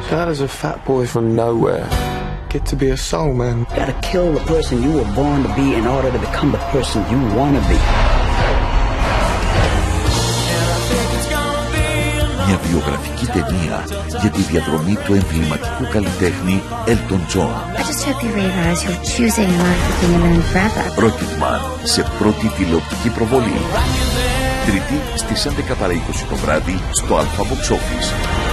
How does a fat boy from nowhere get to be a soul man? You gotta kill the person you were born to be in order to become the person you want to be. Μια βιογραφική ταινία για τη διαδρομή του εμβληματικού καλλιτέχνη Έλτον Τζον. Rocketman σε πρώτη τηλεοπτική προβολή. Τρίτη στις 11 παρά 20 το βράδυ στο Alpha Box Office.